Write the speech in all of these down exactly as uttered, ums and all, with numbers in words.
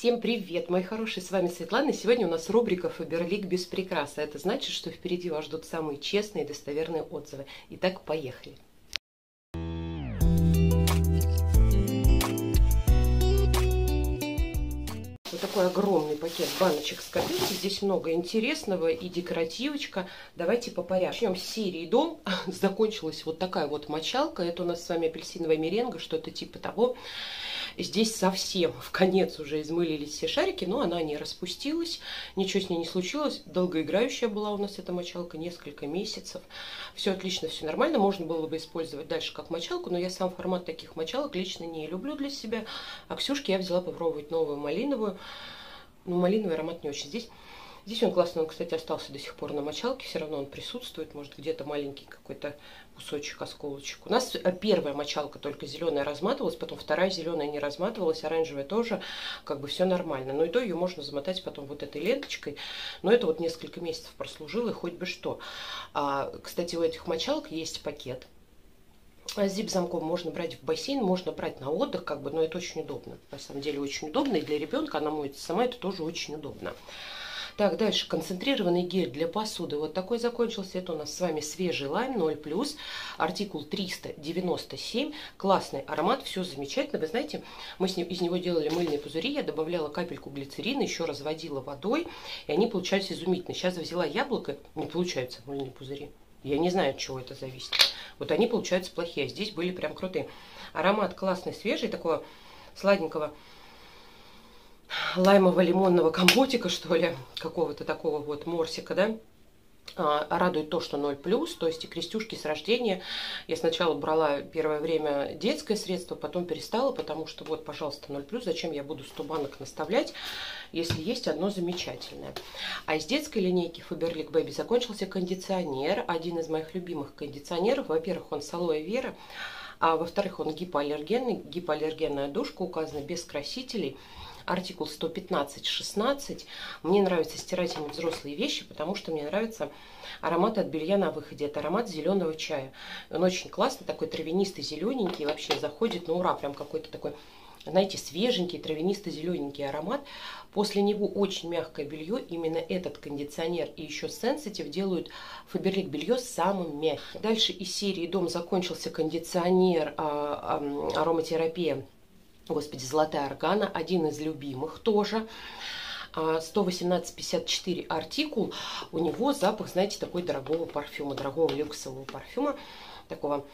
Всем привет, мои хорошие, с вами Светлана. И сегодня у нас рубрика «Фаберлик без прикрас». А это значит, что впереди вас ждут самые честные и достоверные отзывы. Итак, поехали. Вот такой огромный пакет баночек с копилки. Здесь много интересного и декоративочка. Давайте по порядку. Начнем с серии «Дом». Закончилась вот такая вот мочалка. Это у нас с вами апельсиновая меренга, что-то типа того. Здесь совсем в конец уже измылились все шарики, но она не распустилась, ничего с ней не случилось. Долгоиграющая была у нас эта мочалка, несколько месяцев. Все отлично, все нормально. Можно было бы использовать дальше как мочалку, но я сам формат таких мочалок лично не люблю для себя. А Ксюшке я взяла попробовать новую малиновую. Ну, малиновый аромат не очень. Здесь, здесь он классный, он, кстати, остался до сих пор на мочалке, все равно он присутствует, может где-то маленький какой-то кусочек, осколочек. У нас первая мочалка только зеленая разматывалась, потом вторая зеленая не разматывалась, оранжевая тоже, как бы все нормально. Но и то ее можно замотать потом вот этой ленточкой. Но это вот несколько месяцев прослужило, и хоть бы что. А, кстати, у этих мочалок есть пакет. С зип-замком можно брать в бассейн, можно брать на отдых, как бы, но это очень удобно. На самом деле очень удобно, и для ребенка она моется сама, это тоже очень удобно. Так, дальше концентрированный гель для посуды. Вот такой закончился. Это у нас с вами свежий лайм ноль плюс, артикул триста девяносто семь. Классный аромат, все замечательно. Вы знаете, мы с ним, из него делали мыльные пузыри. Я добавляла капельку глицерина, еще разводила водой, и они получались изумительно. Сейчас взяла яблоко, не получаются мыльные пузыри. Я не знаю, от чего это зависит. Вот они получаются плохие, а здесь были прям крутые. Аромат классный, свежий, такого сладенького лаймово-лимонного компотика, что ли, какого-то такого вот морсика, да. А, радует то, что ноль плюс, то есть и крестюшки с рождения. Я сначала брала первое время детское средство, потом перестала, потому что вот, пожалуйста, ноль плюс, зачем я буду сто банок наставлять, если есть одно замечательное. А из детской линейки Faberlic Baby закончился кондиционер, один из моих любимых кондиционеров. Во-первых, он с алоэ вера, а во-вторых, он гипоаллергенный, гипоаллергенная душка указана, без красителей. Артикул сто пятнадцать шестнадцать. Мне нравится стирать ими взрослые вещи, потому что мне нравится аромат от белья на выходе. Это аромат зеленого чая. Он очень классный, такой травянистый, зелененький. Вообще заходит на ура. Прям какой-то такой, знаете, свеженький, травянисто-зелененький аромат. После него очень мягкое белье. Именно этот кондиционер и еще Sensitive делают Faberlic белье самым мягким. Дальше из серии «Дом» закончился кондиционер а, а, ароматерапия. Господи, золотая органа, один из любимых тоже. сто восемнадцать пятьдесят четыре артикул. У него запах, знаете, такой дорогого парфюма, дорогого люксового парфюма. Такого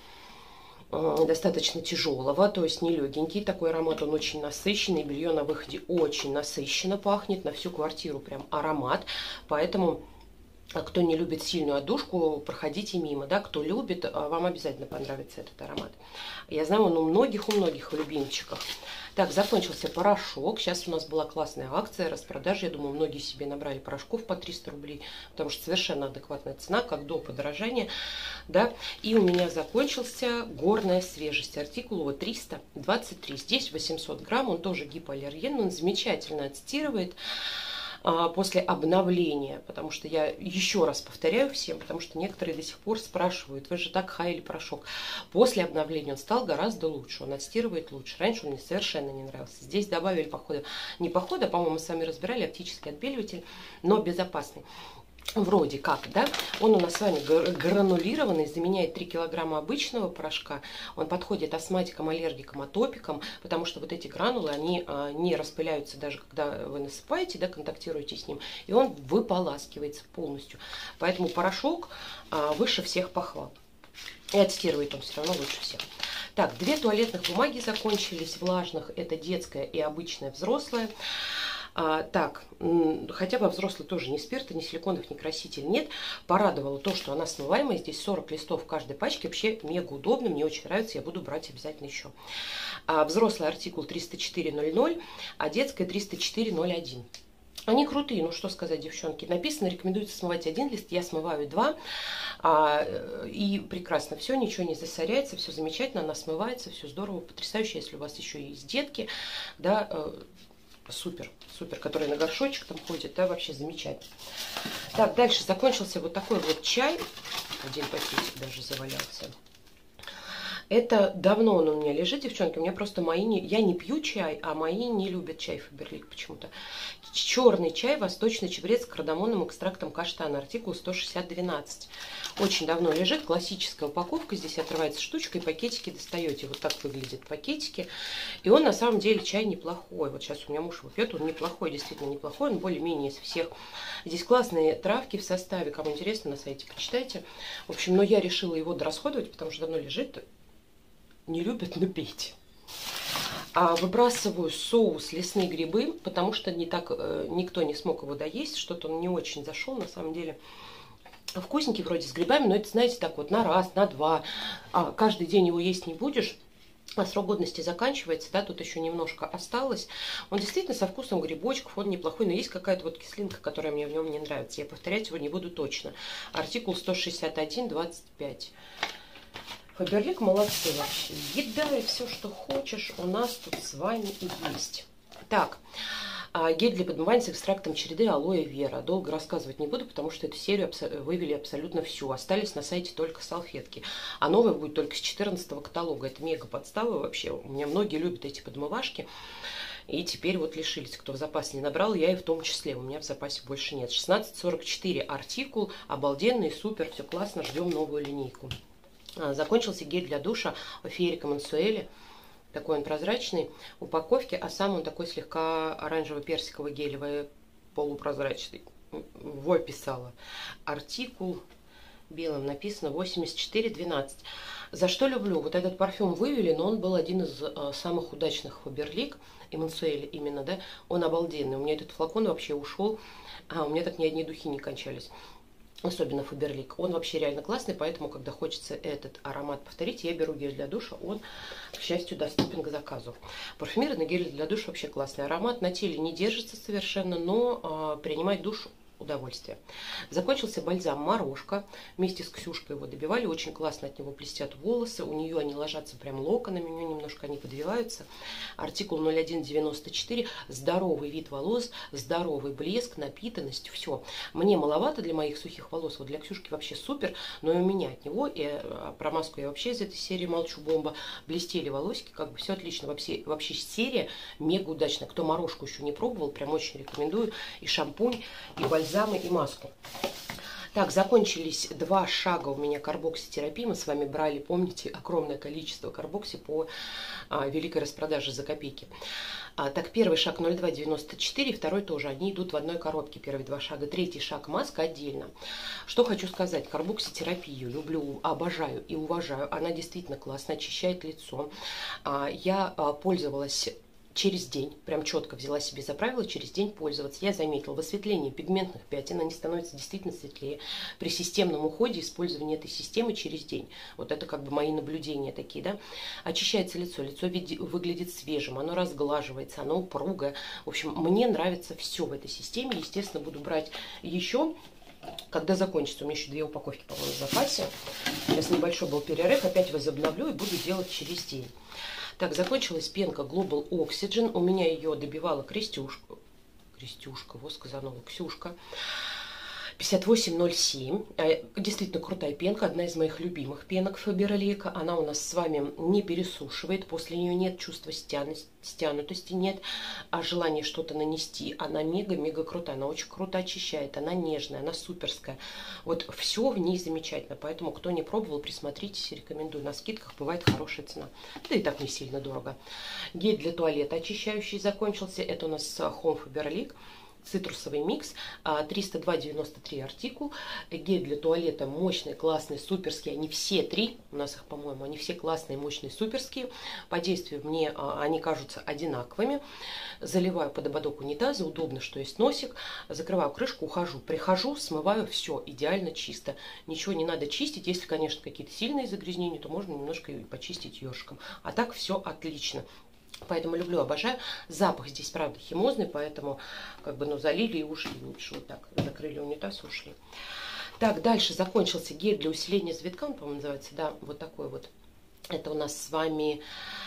э, достаточно тяжелого, то есть не легенький. Такой аромат, он очень насыщенный. Белье на выходе очень насыщенно пахнет. На всю квартиру прям аромат. Поэтому... А кто не любит сильную отдушку, проходите мимо, да, кто любит, вам обязательно понравится этот аромат. Я знаю, он у многих, у многих в любимчиках. Так, закончился порошок. Сейчас у нас была классная акция, распродажа. Я думаю, многие себе набрали порошков по триста рублей, потому что совершенно адекватная цена, как до подорожания, да. И у меня закончился горная свежесть. Артикул вот триста двадцать три. Здесь восемьсот грамм, он тоже гипоаллерген, он замечательно отстирывает после обновления, потому что я еще раз повторяю всем, потому что некоторые до сих пор спрашивают, вы же так хаяли порошок. После обновления он стал гораздо лучше, он отстирывает лучше. Раньше он мне совершенно не нравился. Здесь добавили, походу, не походу, а, по-моему, мы с вами разбирали, оптический отбеливатель, но безопасный. Вроде как, да, он у нас с вами гранулированный, заменяет три килограмма обычного порошка. Он подходит астматикам, аллергикам, атопикам, потому что вот эти гранулы, они а, не распыляются даже когда вы насыпаете, да, контактируете с ним, и он выполаскивается полностью. Поэтому порошок а, выше всех похвал. И отстирывает он все равно лучше всех. Так, две туалетных бумаги закончились, влажных, это детская и обычная взрослая. А, так, хотя бы взрослый тоже ни спирта, ни силиконов, ни краситель нет. Порадовало то, что она смываемая. Здесь сорок листов в каждой пачке. Вообще мега удобно, мне очень нравится. Я буду брать обязательно еще. А, взрослый артикул триста четыре ноль ноль, а детская триста четыре ноль один. Они крутые, ну что сказать, девчонки. Написано, рекомендуется смывать один лист, я смываю два. А, и прекрасно все, ничего не засоряется, все замечательно, она смывается, все здорово, потрясающе. Если у вас еще есть детки, да, супер, супер, которые на горшочек там ходят, да, вообще замечательно. Так, дальше закончился вот такой вот чай. Один пакетик даже завалялся. Это давно он у меня лежит, девчонки. У меня просто мои не... Я не пью чай, а мои не любят чай Фаберлик почему-то. Черный чай, восточный чабрец с кардамонным экстрактом каштана. Артикул сто шестьдесят двенадцать. Очень давно лежит. Классическая упаковка. Здесь отрывается штучка, и пакетики достаете. Вот так выглядят пакетики. И он на самом деле чай неплохой. Вот сейчас у меня муж его пьет. Он неплохой, действительно неплохой. Он более-менее из всех. Здесь классные травки в составе. Кому интересно, на сайте почитайте. В общем, но я решила его дорасходовать, потому что давно лежит. Не любят, но пейте. А выбрасываю соус лесные грибы, потому что не так, э, никто не смог его доесть. Что-то он не очень зашел, на самом деле. Вкусненький вроде с грибами, но это, знаете, так вот на раз, на два. А каждый день его есть не будешь. А срок годности заканчивается, да, тут еще немножко осталось. Он действительно со вкусом грибочков, он неплохой, но есть какая-то вот кислинка, которая мне в нем не нравится. Я повторять его не буду точно. Артикул сто шестьдесят один двадцать пять. Фаберлик молодцы вообще. Еда и все, что хочешь, у нас тут с вами и есть. Так, гель для подмывания с экстрактом череды алоэ вера. Долго рассказывать не буду, потому что эту серию вывели абсолютно всю. Остались на сайте только салфетки. А новая будет только с четырнадцатого каталога. Это мега подстава вообще. У меня многие любят эти подмывашки. И теперь вот лишились, кто в запас не набрал, я и в том числе. У меня в запасе больше нет. шестнадцать сорок четыре артикул. Обалденный, супер, все классно. Ждем новую линейку. Закончился гель для душа Феерика Мансуэли. Такой он прозрачный в упаковке, а сам он такой слегка оранжево-персиковый гелевый, полупрозрачный. Во писала. Артикул белым написано восемьдесят четыре двенадцать. За что люблю? Вот этот парфюм вывели, но он был один из э, самых удачных Фаберлик и Мансуэли именно, да. Он обалденный. У меня этот флакон вообще ушел, а у меня так ни одни духи не кончались. Особенно Фаберлик. Он вообще реально классный, поэтому, когда хочется этот аромат повторить, я беру гель для душа. Он, к счастью, доступен к заказу. Парфюмерный гель для душа вообще классный. Аромат на теле не держится совершенно, но э, принимает душ удовольствие. Закончился бальзам Морошка. Вместе с Ксюшкой его добивали. Очень классно от него блестят волосы. У нее они ложатся прям локонами. У нее немножко они подвиваются. Артикул ноль один девяносто четыре. Здоровый вид волос, здоровый блеск, напитанность. Все. Мне маловато для моих сухих волос. Вот для Ксюшки вообще супер. Но и у меня от него. И про маску я вообще из этой серии молчу. Бомба. Блестели волосики. Как бы все отлично. Вообще, вообще серия мега удачная. Кто Морошку еще не пробовал, прям очень рекомендую. И шампунь, и бальзам. Бальзамы и маску. Так, закончились два шага у меня карбокситерапии. Мы с вами брали, помните, огромное количество карбокси по а, великой распродаже за копейки. А, так, первый шаг ноль два девяносто четыре, второй тоже. Они идут в одной коробке, первые два шага. Третий шаг маска отдельно. Что хочу сказать. Карбокситерапию люблю, обожаю и уважаю. Она действительно классно очищает лицо. А, я а, пользовалась... через день, прям четко взяла себе за правило, через день пользоваться. Я заметила высветление пигментных пятен, они становятся действительно светлее при системном уходе, использовании этой системы через день. Вот это как бы мои наблюдения такие, да. Очищается лицо, лицо выглядит свежим, оно разглаживается, оно упругое. В общем, мне нравится все в этой системе. Естественно, буду брать еще, когда закончится. У меня еще две упаковки, по-моему, в запасе. Сейчас небольшой был перерыв, опять возобновлю и буду делать через день. Так, закончилась пенка Global Oxygen. У меня ее добивала Крестюшка. Крестюшка, вот сказанова, Ксюшка. пятьдесят восемь ноль семь. Действительно крутая пенка, одна из моих любимых пенок Фаберлика. Она у нас с вами не пересушивает, после нее нет чувства стянутости, нет а желания что-то нанести. Она мега-мега крутая, она очень круто очищает, она нежная, она суперская. Вот все в ней замечательно, поэтому кто не пробовал, присмотритесь, рекомендую. На скидках бывает хорошая цена, да и так не сильно дорого. Гель для туалета очищающий закончился, это у нас Home Faberlic. Цитрусовый микс, триста два девяносто три артикул. Гель для туалета мощный, классный, суперский. Они все три, у нас их, по-моему, они все классные, мощные, суперские. По действию мне они кажутся одинаковыми. Заливаю под ободок унитаза, удобно, что есть носик. Закрываю крышку, ухожу. Прихожу, смываю, все идеально чисто. Ничего не надо чистить. Если, конечно, какие-то сильные загрязнения, то можно немножко почистить ёршиком. А так все отлично. Поэтому люблю, обожаю. Запах здесь, правда, химозный, поэтому как бы, ну, залили и ушли лучше. Вот так, закрыли унитаз, ушли. Так, дальше закончился гель для усиления завитка, он, по-моему, называется, да, вот такой вот. Это у нас с вами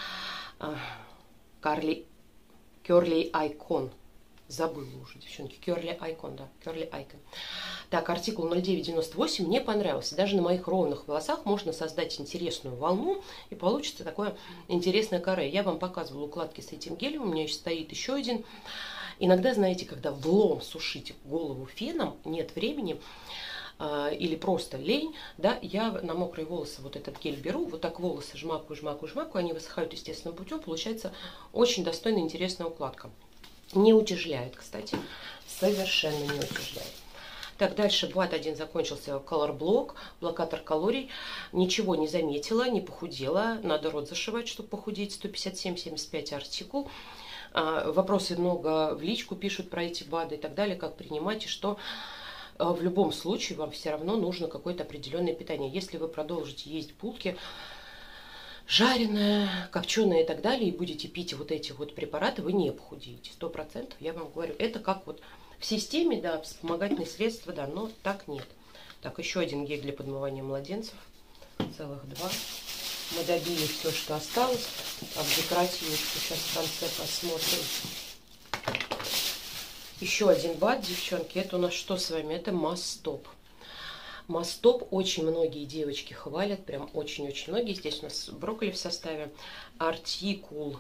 Curly Icon. Забыла уже, девчонки. Curly Icon, да, Curly Icon. Так, артикул ноль девять девяносто восемь мне понравился. Даже на моих ровных волосах можно создать интересную волну, и получится такое интересное каре. Я вам показывала укладки с этим гелем, у меня еще стоит еще один. Иногда, знаете, когда влом сушить голову феном, нет времени, э, или просто лень, да, я на мокрые волосы вот этот гель беру, вот так волосы жмакаю, жмакаю, жмакаю, они высыхают естественным путем, получается очень достойная, интересная укладка. Не утяжеляет, кстати, совершенно не утяжеляет. Так, дальше бат один закончился, Color Block, блокатор калорий. Ничего не заметила, не похудела. Надо рот зашивать, чтобы похудеть. сто пятьдесят семь семьдесят пять артикул. А, вопросы много в личку пишут про эти БАДы и так далее, как принимать и что. А, в любом случае вам все равно нужно какое-то определенное питание. Если вы продолжите есть булки, жареное, копченое и так далее, и будете пить вот эти вот препараты, вы не похудеете. Сто процентов, я вам говорю. Это как вот в системе, да, вспомогательные средства, да, но так нет. Так, еще один гель для подмывания младенцев. Целых два. Мы добили все, что осталось. А в декоративочку сейчас в конце посмотрим. Еще один бат, девчонки. Это у нас что с вами? Это Масс-Стоп. Масс-Стоп очень многие девочки хвалят. Прям очень-очень многие. Здесь у нас брокколи в составе. Артикул.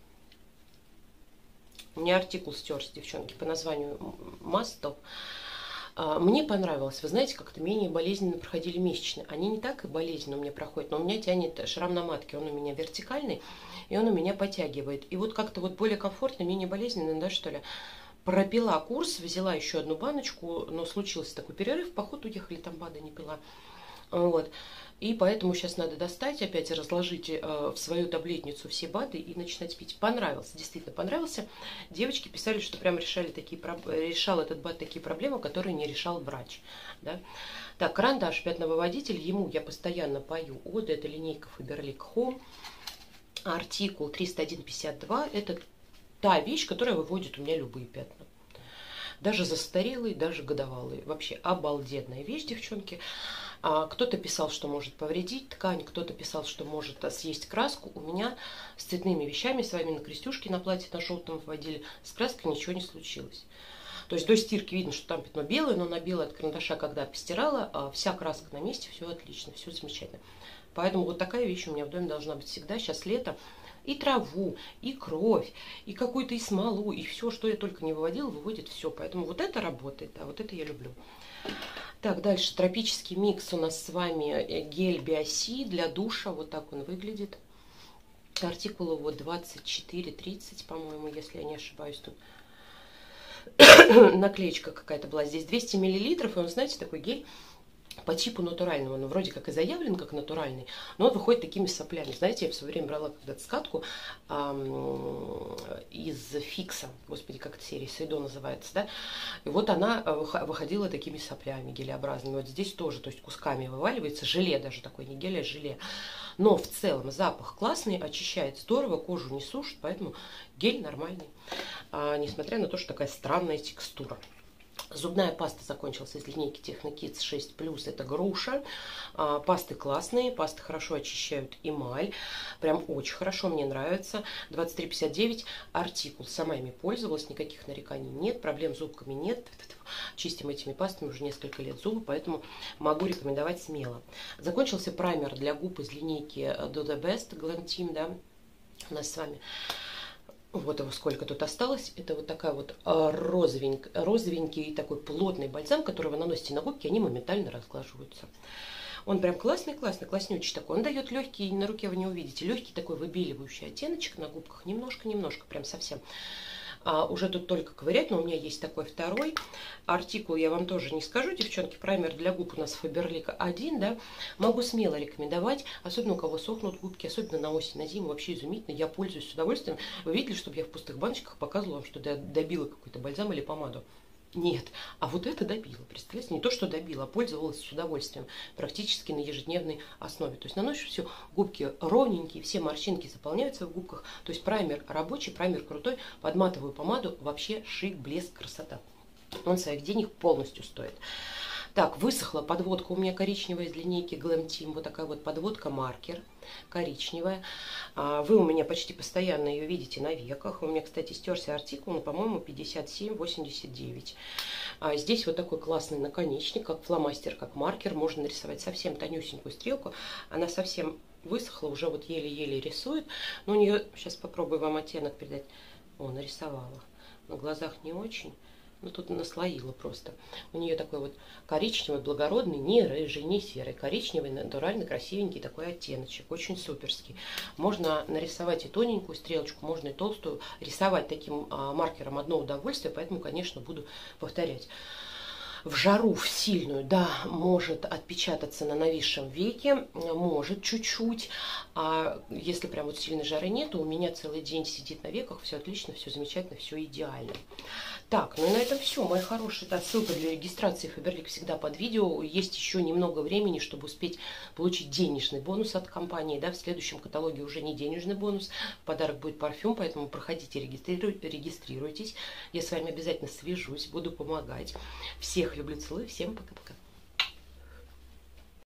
У меня артикул стерся, девчонки, по названию Масс-Стоп. Мне понравилось. Вы знаете, как-то менее болезненно проходили месячные. Они не так и болезненно у меня проходят, но у меня тянет шрам на матке. Он у меня вертикальный, и он у меня подтягивает. И вот как-то вот более комфортно, менее болезненно, да, что ли. Пропила курс, взяла еще одну баночку, но случился такой перерыв, поход уехали, там БАДы не пила. Вот. И поэтому сейчас надо достать, опять разложить э, в свою таблетницу все БАДы и начинать пить. Понравился, действительно понравился. Девочки писали, что прям решали такие, решал этот БАД такие проблемы, которые не решал врач. Да? Так, карандаш, пятновыводитель, ему я постоянно пою оды, это линейка Faberlic Home. Артикул триста один пятьдесят два, это та вещь, которая выводит у меня любые пятна. Даже застарелые, даже годовалые. Вообще обалденная вещь, девчонки. А кто-то писал, что может повредить ткань, кто-то писал, что может съесть краску. У меня с цветными вещами, с вами на крестюшке на платье на желтом вводили, с краской ничего не случилось. То есть до стирки видно, что там пятно белое, но на белое от карандаша, когда постирала, вся краска на месте, все отлично, все замечательно. Поэтому вот такая вещь у меня в доме должна быть всегда. Сейчас лето. И траву, и кровь, и какую-то и смолу, и все, что я только не выводила, выводит все. Поэтому вот это работает, да, вот это я люблю. Так, дальше тропический микс у нас с вами гель Биоси для душа. Вот так он выглядит. Артикул его двадцать четыре тридцать, по-моему, если я не ошибаюсь. Тут наклеечка какая-то была. Здесь двести миллилитров, и он, знаете, такой гель по типу натурального, но вроде как и заявлен как натуральный, но он выходит такими соплями. Знаете, я в свое время брала когда-то скатку эм, из Фикса, господи, как эта серия, Сейдо называется, да, и вот она выходила такими соплями гелеобразными. Вот здесь тоже, то есть кусками вываливается, желе даже такой, не гель, а желе. Но в целом запах классный, очищает здорово, кожу не сушит, поэтому гель нормальный, а, несмотря на то, что такая странная текстура. Зубная паста закончилась из линейки Техно-Кидс шесть плюс, это груша. А, пасты классные, пасты хорошо очищают эмаль. Прям очень хорошо, мне нравится. двадцать три пятьдесят девять, артикул. Сама ими пользовалась, никаких нареканий нет, проблем с зубками нет. Чистим этими пастами уже несколько лет зубы, поэтому могу рекомендовать смело. Закончился праймер для губ из линейки Do The Best Glam Team, да, у нас с вами. Вот его сколько тут осталось. Это вот такая вот розовенький, розовенький такой плотный бальзам, который вы наносите на губки, они моментально разглаживаются. Он прям классный, классный, класснючий такой. Он дает легкий, на руке вы не увидите, легкий такой выбеливающий оттеночек на губках. Немножко-немножко, прям совсем. А, уже тут только ковырять, но у меня есть такой второй артикул, я вам тоже не скажу, девчонки, праймер для губ у нас Faberlic один, да, могу смело рекомендовать, особенно у кого сохнут губки, особенно на осень, на зиму, вообще изумительно, я пользуюсь с удовольствием. Вы видели, чтобы я в пустых баночках показывала вам, что я добила какой-то бальзам или помаду? Нет, а вот это добила, представляете, не то, что добила, а пользовалась с удовольствием, практически на ежедневной основе. То есть наносишь все, губки ровненькие, все морщинки заполняются в губках, то есть праймер рабочий, праймер крутой, подматываю помаду, вообще шик, блеск, красота. Он своих денег полностью стоит. Так, высохла подводка у меня коричневая из линейки Glam Team. Вот такая вот подводка маркер коричневая. Вы у меня почти постоянно ее видите на веках. У меня, кстати, стерся артикул, но, по-моему, пятьдесят семь восемьдесят девять. А здесь вот такой классный наконечник, как фломастер, как маркер. Можно нарисовать совсем тонюсенькую стрелку. Она совсем высохла, уже вот еле-еле рисует. Но у нее, сейчас попробую вам оттенок передать. О, нарисовала. На глазах не очень. Ну, тут наслоила просто. У нее такой вот коричневый, благородный, не рыжий, не серый. Коричневый, натурально красивенький такой оттеночек. Очень суперский. Можно нарисовать и тоненькую стрелочку, можно и толстую. Рисовать таким а, маркером одно удовольствие, поэтому, конечно, буду повторять. В жару, в сильную, да, может отпечататься на нависшем веке, может чуть-чуть. А если прям вот сильной жары нет, то у меня целый день сидит на веках, все отлично, все замечательно, все идеально. Так, ну и на этом все, мои хорошие. Да, ссылка для регистрации Faberlic всегда под видео. Есть еще немного времени, чтобы успеть получить денежный бонус от компании. Да, в следующем каталоге уже не денежный бонус, в подарок будет парфюм, поэтому проходите, регистрируйтесь. Я с вами обязательно свяжусь, буду помогать. Всех люблю, целую, всем пока-пока.